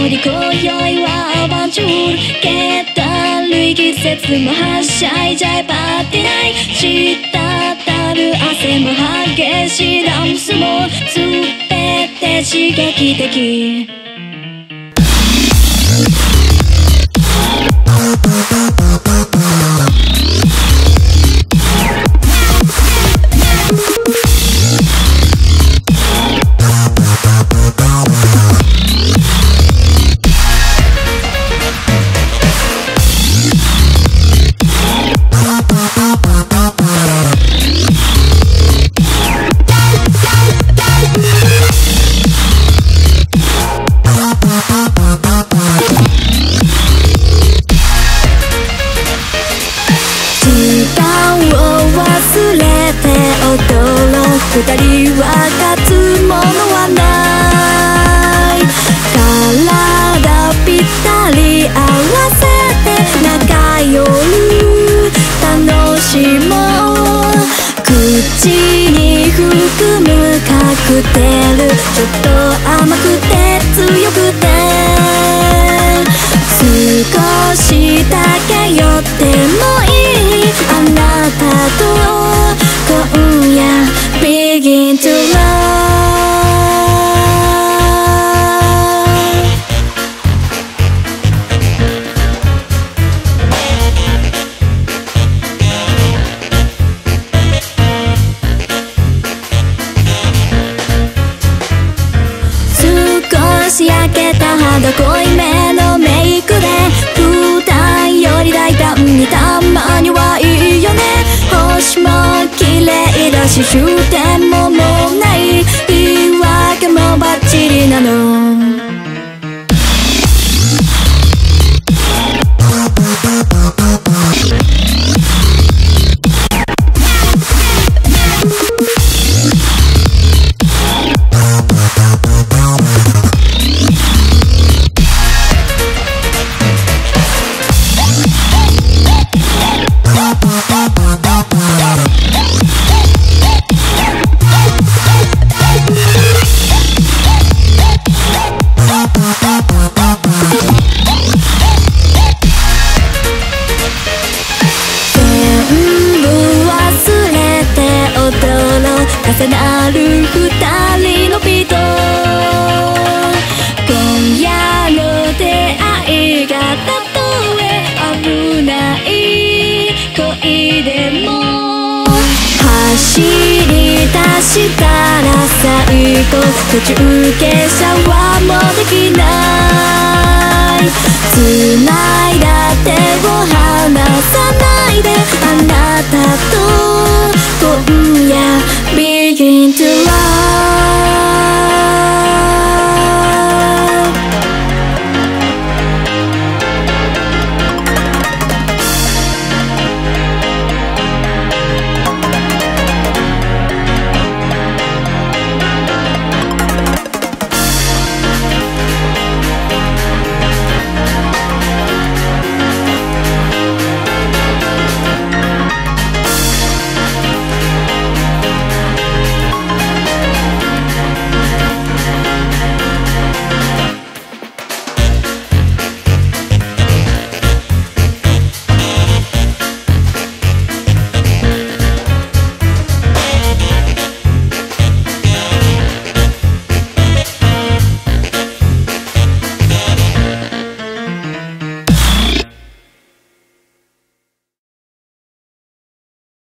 り今宵はアバンチュールけたるい季節もはしゃいじゃえばってない滴る汗も激しいダンスも全て刺激的二人は勝つものはない体ぴったり合わせて仲良く楽しもう口に含むカクテルちょっと甘くて強くて少しだけ寄ってもいいあなたと今夜Begin to love 少し焼けた肌濃いめのメイクで普段より大胆にたまにはいいよね星も綺麗だし終点ももうない言い訳もバッチリなの重なる二人のビート今夜の出会いがたとえ危ない恋でも走り出したら最後途中下車はもうできない繋いだ手を離さないであなたと今夜Begin to love